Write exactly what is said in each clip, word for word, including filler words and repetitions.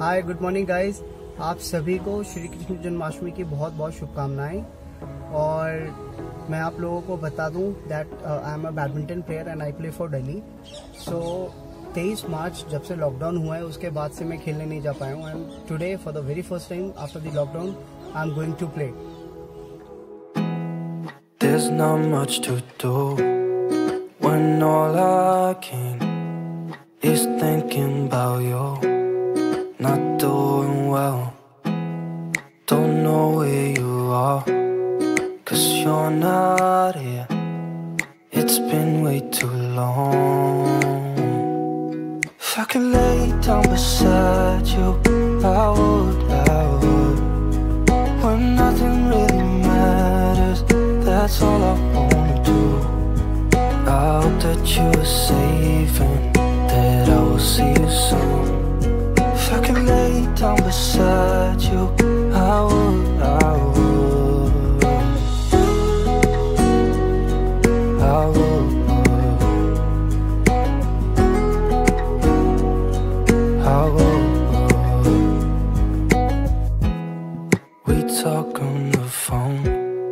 हाय, good morning guys. आप सभी को श्री कृष्ण जन्माष्टमी की बहुत बहुत शुभकामनाएं। और मैं आप लोगों को बता दूं that I am a badminton player and I play for Delhi. So तेईस मार्च जब से लॉकडाउन हुआ है उसके बाद से मैं खेलने नहीं जा पाया हूँ and today for the very first time after the lockdown I am going to play. There's not much to do when all I can is thinking about you. Not doing well, don't know where you are, 'cause you're not here. It's been way too long. If I could lay down beside you, I would, I would. When nothing really matters, that's all I wanna do. I hope that you are safe and that I will see you soon. If I could lay down beside you, I would, I would, I would, I would. We talk on the phone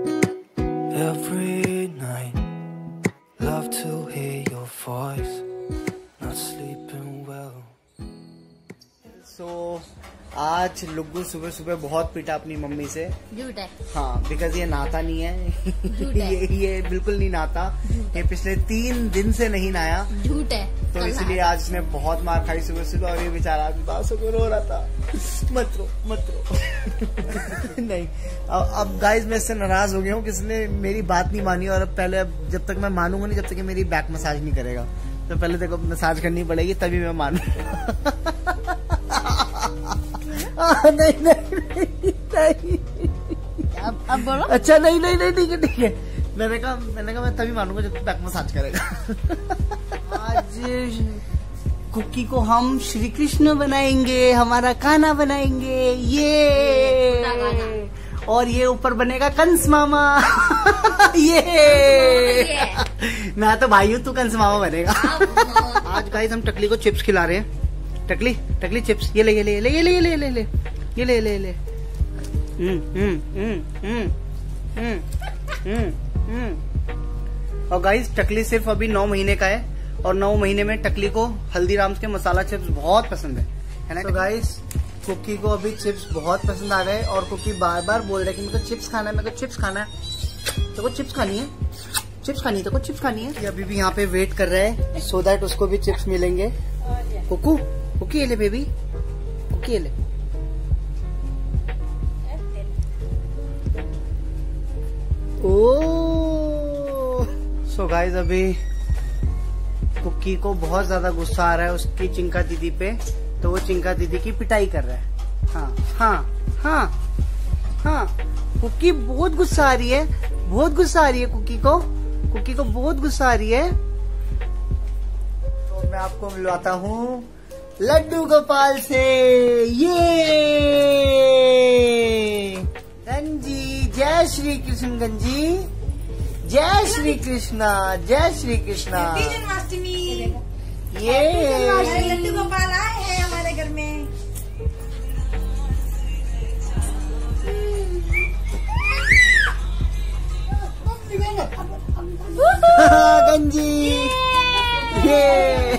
every night, love to hear your voice, not sleeping well. So so, आज लुग्गू सुबह सुबह बहुत पीटा अपनी mummy से। झूठ है। हाँ, बिकॉज ये नहाता नहीं है। झूठ है। ये ये बिल्कुल नहीं नहाता। ये पिछले तीन दिन से नहीं नहाया। झूठ है। तो इसलिए आज इसने बहुत मार खाई सुबह सुबह और ये बेचारा उदास होकर रो रहा था। मत रो मत रो। नहीं, अब अब गाइज मैं इससे नाराज हो गया हूँ कि इसने मेरी बात नहीं मानी। और अब पहले अब जब तक मैं मानूंगा नहीं, जब तक मेरी बैक मसाज नहीं करेगा, तो पहले देखो मसाज करनी पड़ेगी तभी मैं मानूंगा। नहीं नहीं नहीं नहीं। अब अब बोलो। अच्छा नहीं नहीं नहीं ठीक है ठीक है। मैंने कहा मैंने कहा मैं तभी मानूंगा जब बैक मसाज करेगा। आज कुकी को हम श्री कृष्ण बनाएंगे, हमारा खाना बनाएंगे ये, और ये ऊपर बनेगा कंस मामा। ये मैं तो भाई हूँ, तू कंस मामा बनेगा। आज गाइस हम टकली को चिप्स खिला रहे हैं। टकली टकली चिप्स, ये ले ये ले ये ले ये ले ये ले ये ले ये ले ले ले। हम्म हम्म हम्म हम्म हम्म हम्म। और गाइस टकली सिर्फ अभी नौ महीने का है और नौ महीने में टकली को हल्दीराम्स के मसाला चिप्स बहुत पसंद है, है ना। तो गाइस कुकी को अभी चिप्स बहुत पसंद आ गए और कुकी बार बार बोल रहे कि मेरे को चिप्स खाना है, मेरे को चिप्स खाना है। तो को चिप्स खानी है, चिप्स खानी है, तो को चिप्स खानी है। अभी भी यहाँ पे वेट कर रहे हैं सो दैट उसको भी चिप्स मिलेंगे। कुकू कुकी ले बेबी, कुकी ले। ओ सो गाइस अभी कुकी को बहुत ज्यादा गुस्सा आ रहा है उसकी चिंका दीदी पे, तो वो चिंका दीदी की पिटाई कर रहा है। हाँ हाँ हाँ हाँ, कुकी बहुत गुस्सा आ रही है, बहुत गुस्सा आ रही है कुकी को, कुकी को बहुत गुस्सा आ रही है। तो मैं आपको मिलवाता हूँ लड्डू गोपाल से। ये गंजी, जय श्री कृष्ण गंजी, जय श्री कृष्णा, जय श्री कृष्णा। जन्माष्टमी ये लड्डू गोपाल आए हैं हमारे घर में। गंजी ये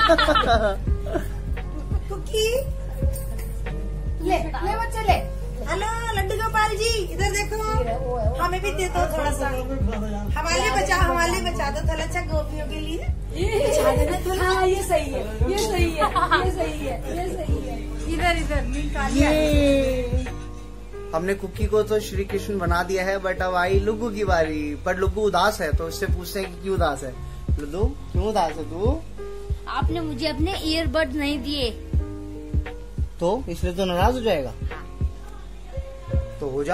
कुकी ले ले बच्चे ले। हेलो लड्डू गोपाल जी, इधर देखो, हमें भी दे दो थोड़ा सा, हमारे लिए बचा हमारे लिए बचा दो थोड़ा सा गोपियों के लिए। बचा देना थोड़ा। हाँ ये सही है, ये सही है, ये सही है, ये सही है। इधर इधर निकाल। ये हमने कुकी को तो श्री कृष्ण बना दिया है, बट अब आई लुग्गू की बारी। पर लुग्गू उदास है तो उससे पूछते हैं कि क्यों उदास है। लुग्गू क्यों उदास है तू? आपने मुझे अपने ईयरबड नहीं दिए तो इसलिए तो नाराज हो जाएगा। तो हो जा।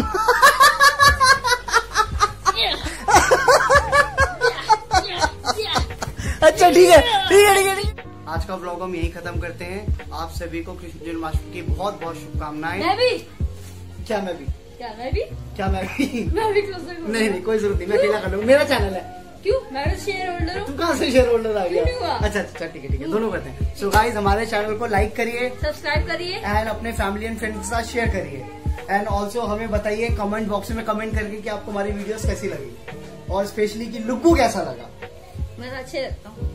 अच्छा ठीक है ठीक है ठीक है ठीक है। आज का ब्लॉग हम यही खत्म करते हैं। आप सभी को कृष्ण जन्माष्टमी की बहुत बहुत शुभकामनाएं। मैं भी। क्या मैं भी क्या मैं भी क्या मैं भी मैं भी कर सकूं? नहीं नहीं कोई जरूरत नहीं, मैं अकेला कर लूंगा, मेरा चैनल है। क्यों? मैं तो शेयर होल्डर हूँ। तू कहाँ से शेयर होल्डर आ गया? क्यों नहीं हुआ? अच्छा अच्छा ठीक है ठीक है, दोनों करते हैं। सो गाइस हमारे चैनल को लाइक करिए, सब्सक्राइब करिए एंड अपने फैमिली एंड फ्रेंड्स के साथ शेयर करिए, एंड ऑल्सो हमें बताइए कमेंट बॉक्स में कमेंट करके कि आपको हमारी वीडियोस कैसी लगी, और स्पेशली कि लुक्कू कैसा लगा। मैं तो अच्छे लगता हूँ।